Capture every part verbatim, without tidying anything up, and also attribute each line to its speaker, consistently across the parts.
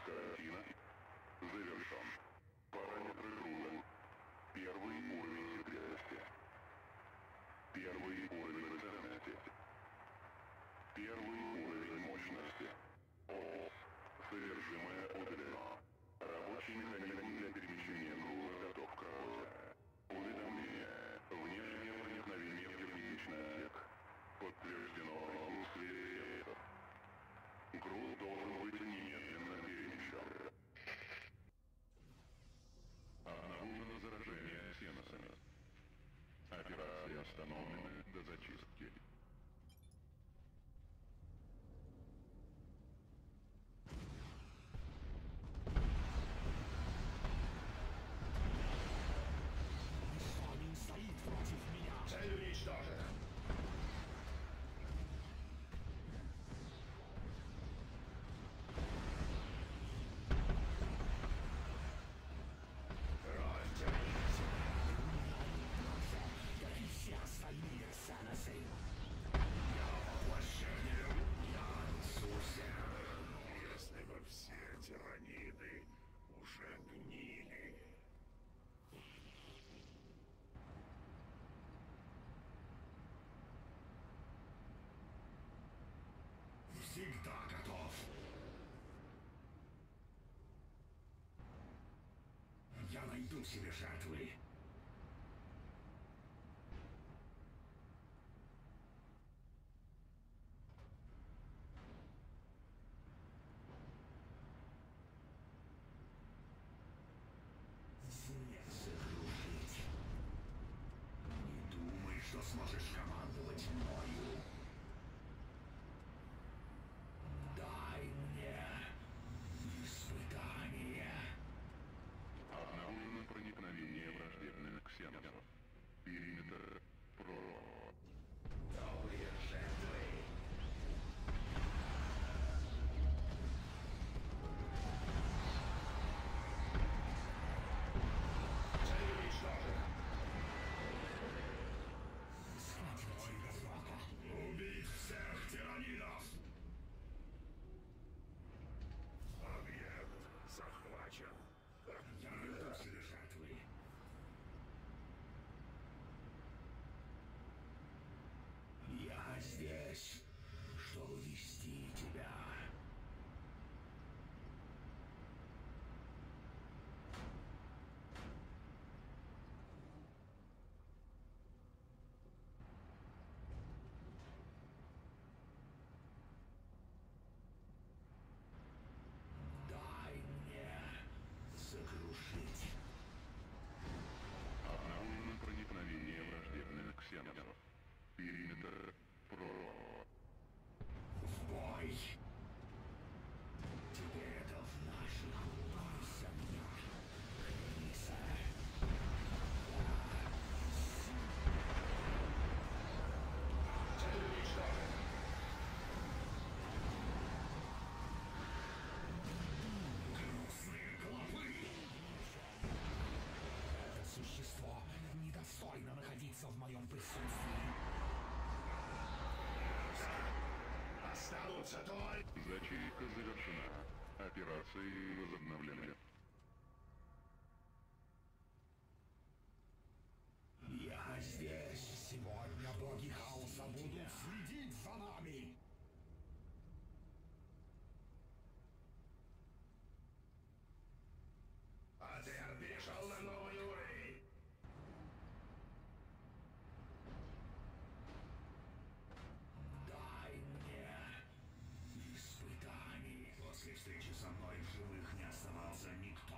Speaker 1: Картина завершен. Параметры груза. Первый уровень секретности. Первый уровень ценности. Первый уровень мощности. О, содержимое удалено. Рабочий механизм для перемещения груза готов к работе. Уведомление. Внешнее проникновение в герметичный отсек. Подтверждено отсутствие рельсов. Груз должен быть немедленно перемещен. Обнаружено заражение ксеносами. Операция остановлена до зачистки.
Speaker 2: Исламин стоит против меня.
Speaker 3: Цель уничтожена.
Speaker 2: Все остальные ксеносы.
Speaker 3: Я воплощение. Я Иисусен. Если бы все тираниды уже гнили. Всегда готов. Я найду себе жертвы. Сокрушить. Не думай, что сможешь командовать мною. Дай мне испытание.
Speaker 1: Обнаружено проникновение враждебных ксеносов. Периметр прорван.
Speaker 3: Новые жертвы. Цель уничтожена. Убить всех тиранидов. Объект захвачен. Я найду себе жертвы. Я здесь, чтобы вести тебя. Дай мне сокрушить.
Speaker 1: Обнаружено проникновение враждебных ксеносов. Периметр прорван.
Speaker 3: В бой! Теперь это в наших руках, земля. Граница. Цель уничтожена. Гнусные головы!
Speaker 2: Это существо недостойно находиться в моем присутствии.
Speaker 3: Останутся только...
Speaker 1: Зачистка завершена. Операции возобновлены.
Speaker 3: Я здесь.
Speaker 2: Сегодня боги хаоса будут следить за нами.
Speaker 3: Отряд перешел на новый уровень. Дай мне испытаний. После встречи со мной в живых не оставался никто.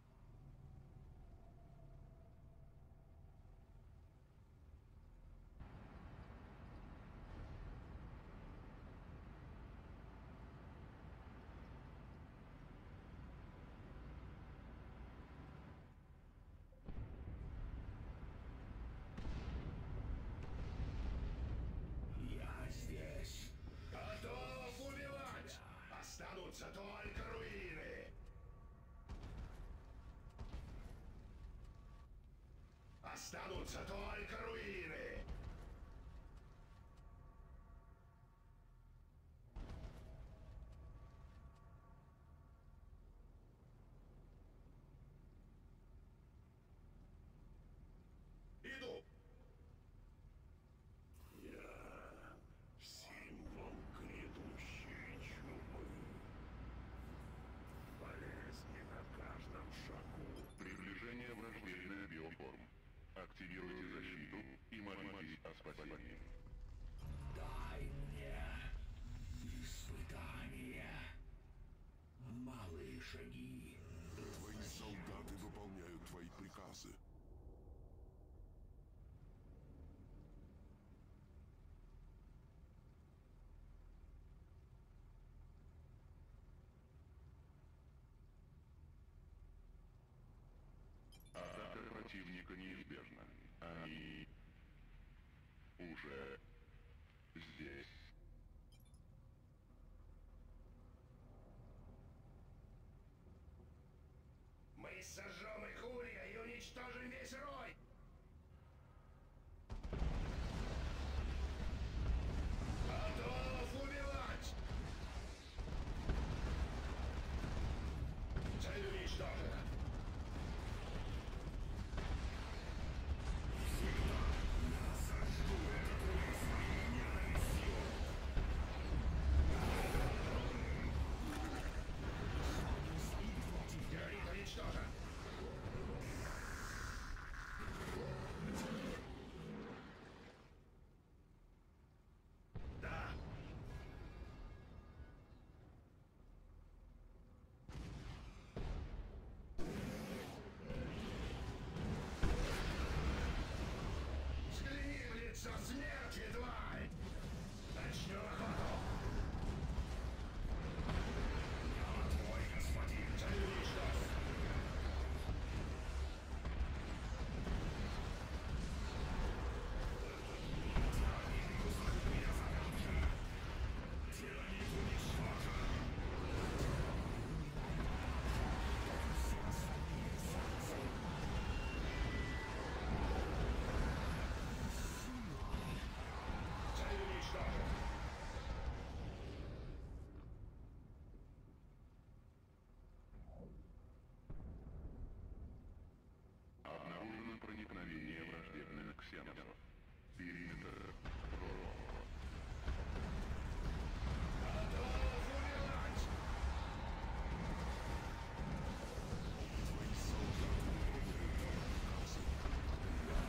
Speaker 3: Я здесь. Готов убивать! Останутся только руины! Останутся только руины!
Speaker 2: шаги.
Speaker 4: Твои солдаты выполняют твои приказы.
Speaker 1: Атака противника неизбежна. Они уже здесь.
Speaker 3: Мы сожжем их улья и уничтожим весь рой! Готов убивать! Цель уничтожена! Террорит уничтожен! Да! Взгляни в лицо смерти, тварь! Начнем охоту! Я твой господин! Цель уничтожен! Цель уничтожен!
Speaker 1: Обнаружено проникновение враждебных ксеносов. Периметр прорван.
Speaker 3: Готов убивать!
Speaker 4: Твои солдаты выполняют твои приказы.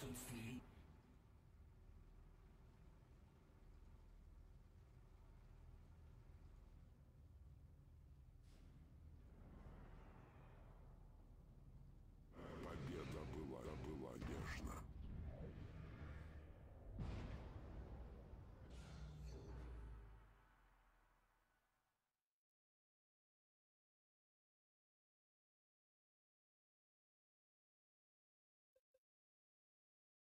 Speaker 2: присутствии